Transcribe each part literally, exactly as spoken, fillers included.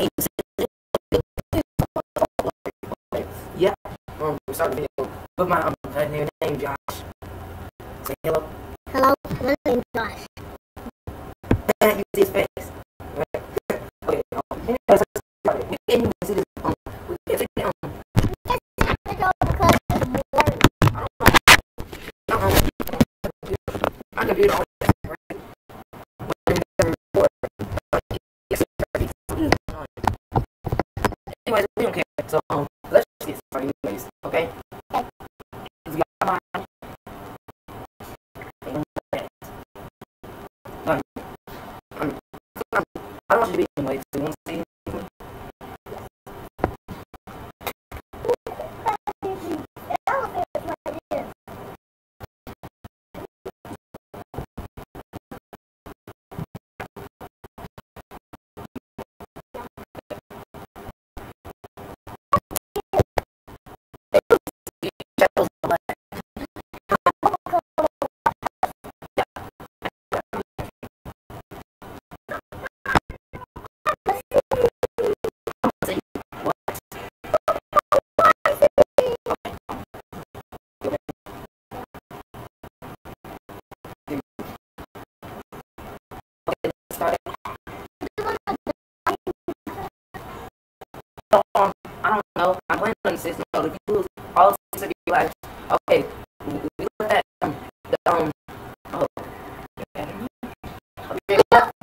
Yeah, um, we started the video with my um, uh, name, Josh. Say hello. Hello, my name is Josh. And you see his face. Right? Okay, um, anyways, let's start it. We can't even see this. Um, we can't see the, um, Because it's boring. uh-uh. My computer on that, right? When we record, uh, yes, anyways, we don't care. So, um, let's just get started anyways, okay? Let's get my mind. Um, um, I don't want you to be anyway, so you want to see? Um, I don't know. I'm playing on the system. So if you lose all six of your lives, okay, we we let that um, the, um, oh, okay, we left,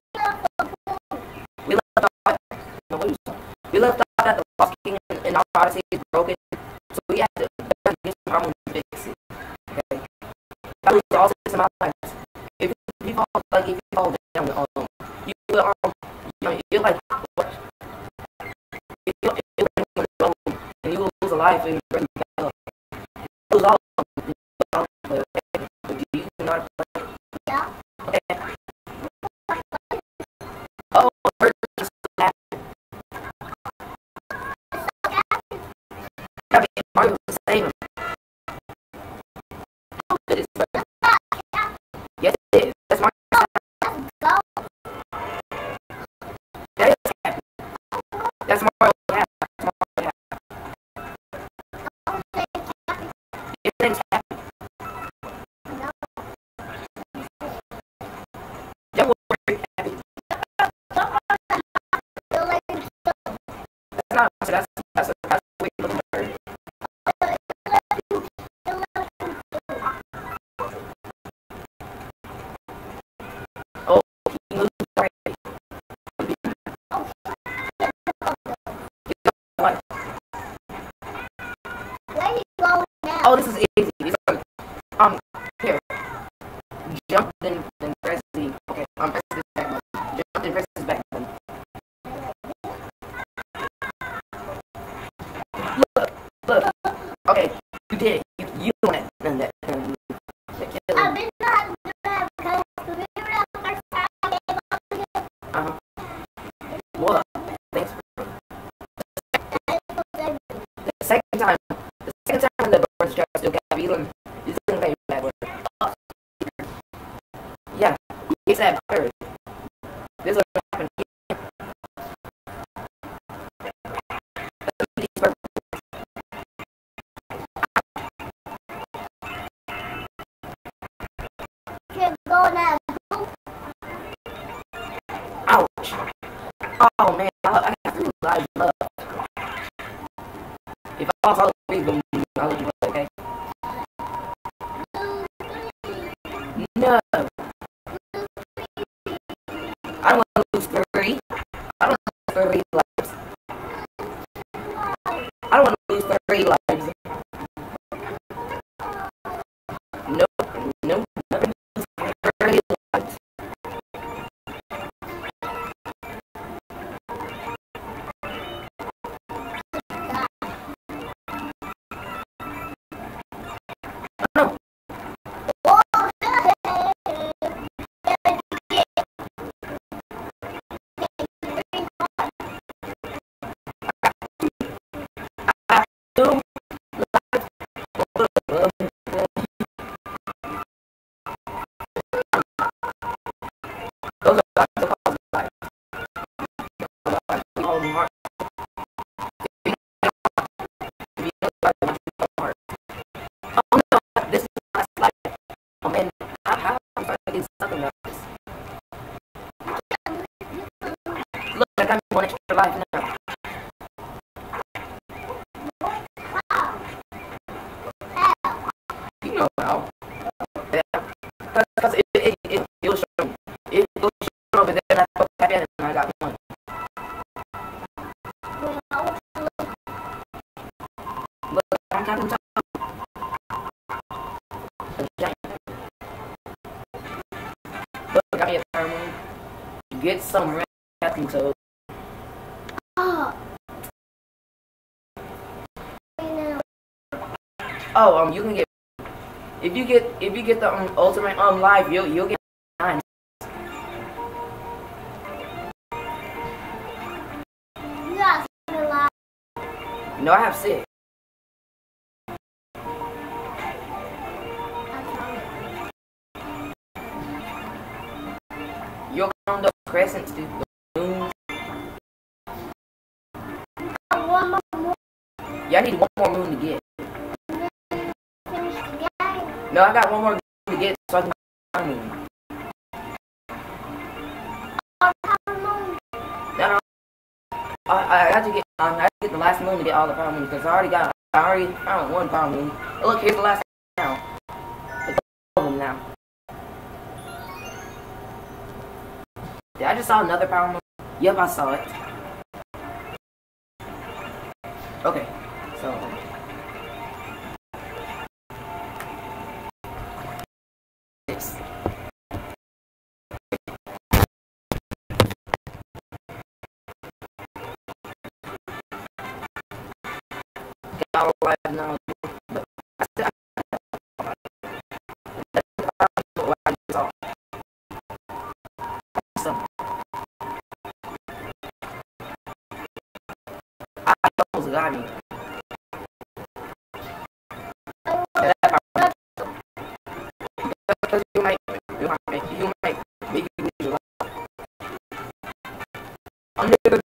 we left off, no, what you saying? We left off at the Lost King and our Odyssey is broken, so we have to get some armor to fix it. Okay, I lose all six of my lives. If you fall, like if you fall down, um, you will um, you know, you're like what? If you if you and you lose a life and you lose all of them, you don't play, okay? But do you not play? Yeah. Okay. Oh, we're just happy. I mean, Mario was saving him. It is. Yes, it is. That's Mario. Go. That is happy. That's Mario happy. That's Mario happy. His name's Happy. That was very happy. That's not. That's that's that's the way you look at her. Oh, he moved right. What? Where you going now? Oh, this is easy. These are, um, here. Jump, then, then press Z. Okay, um, press this back button. Jump, then press this back button. Look, look. Okay, you did it. You, you doing it. Done that. Done that. I've been not doing that because the video first time I gave up to you. Uh-huh. What? Thanks. The second time, the second time the birds try to still got you and you still got your bad word. Yeah, it's that bird. This is what happened. Can't go now. Ouch. Oh man, I, I got three lives left. If I lost all three of them, I'll let you play, okay? No. I don't want to lose three. I don't want to lose three lives. I don't want to lose three lives. Nope. Nope. Never lose three lives. No. Two. Those are the lives. one extra life now. You know how. Because it, it, it, it was showing. It was showing over there, and I put that in, and I got one. Look, I'm talking to Look, got me a power moon. Get some red tapping toes. Oh, um, you can get if you get if you get the um, ultimate um live, you'll you'll get nine. You got seven lives. No, I have six. You'll count the crescents, dude. The moons. One more moon. Yeah, I need one more moon to get. Finish the game. No, I got one more moon to get so I can get a moon. Oh, power moon. No, no. I, I have to get um, I have to get the last moon to get all the power moons because I already got I already found one power moon. Oh, look, here's the last now. There's all of them now. Did I just saw another power moon? Yep, I saw it. Okay, so six. Got all life now. But I still that's what I just saw. So, I almost got me. Because you might, you might, you might make you lose your life. I'm never